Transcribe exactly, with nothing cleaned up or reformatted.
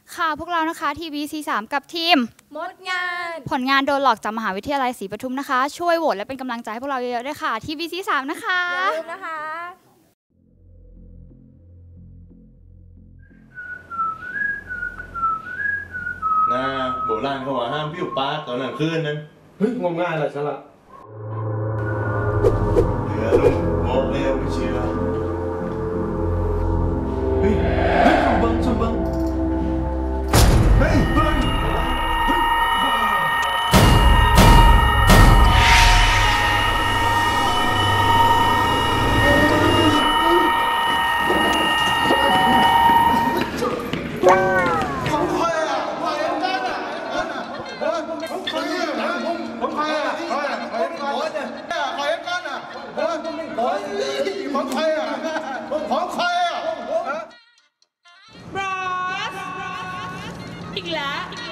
ค่ะพวกเรานะคะทีวี ซี สาม กับทีมมดงานผลงานโดนหลอกจากมหาวิทยาลัยศรีปทุมนะคะช่วยโหวตและเป็นกำลังใจให้พวกเราเยอะๆด้วยค่ะทีวี ซี สาม นะคะอย่าลืมนะคะนาโบราณเขาว่าห้ามพิ้วปากตอนกลางคืนนั้นเฮ้ยงมง่ายเลยฉันละเหลือลุงบอกแล้วไม่เชื่อเฮ้ยเฮ้ยชมบังชมบังเฮ้ยเบิ้งของใครอ่ะของใครอ่ะบรอสอีกแล้ว